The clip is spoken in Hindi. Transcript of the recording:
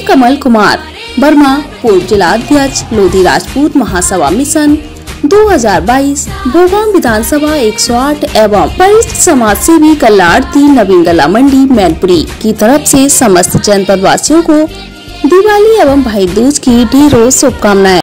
कमल कुमार वर्मा, पूर्व जिलाध्यक्ष लोधी राजपूत महासभा मिशन 2022, भोगाम विधानसभा 108 एवं वरिष्ठ समाज सेवी कल्याणार्थी नवीन गला मंडी मैनपुरी की तरफ से समस्त जनपद वासियों को दिवाली एवं भाई दूज की ढेरों शुभकामनाएं।